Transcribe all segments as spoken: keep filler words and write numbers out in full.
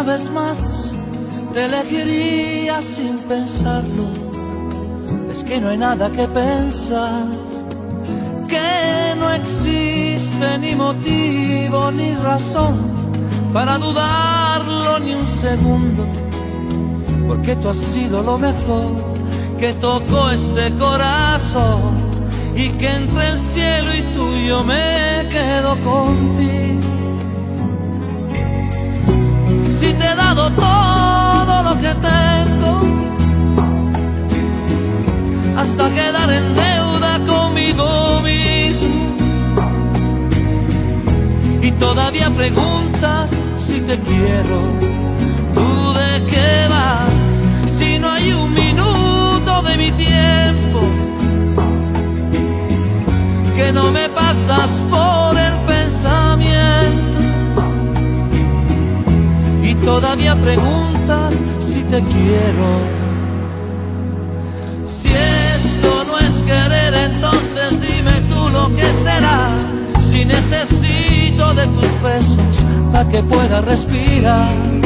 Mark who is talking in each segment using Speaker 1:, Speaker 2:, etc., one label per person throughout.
Speaker 1: una vez más te elegiría sin pensarlo. Es que no hay nada que pensar, que no existe ni motivo ni razón para dudarlo ni un segundo, porque tú has sido lo mejor que tocó este corazón, y que entre el cielo y tú yo me quedo contigo. Si te he dado todo lo que tengo, hasta quedar en deuda conmigo mismo, y todavía preguntas si te quiero. ¿Tú de qué vas? Si no hay un minuto de mi tiempo que no me pasas por el pensamiento, y todavía preguntas si te quiero. Si esto no es querer, entonces dime tú lo que será. Si necesito de tus besos para que pueda respirar,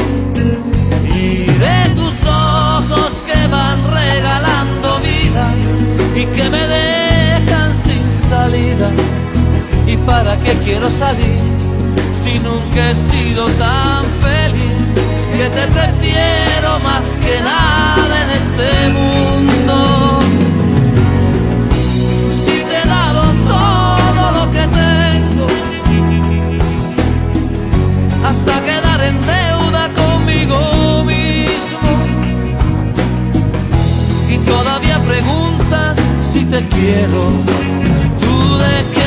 Speaker 1: y de tus ojos que van regalando vida y que me dejan sin salida. ¿Y para qué quiero salir si nunca he sido tan feliz? Que te prefiero más que nada en este mundo. Si te he dado todo lo que tengo, hasta quedar en deuda conmigo mismo, y todavía preguntas si te quiero. ¿Tú de qué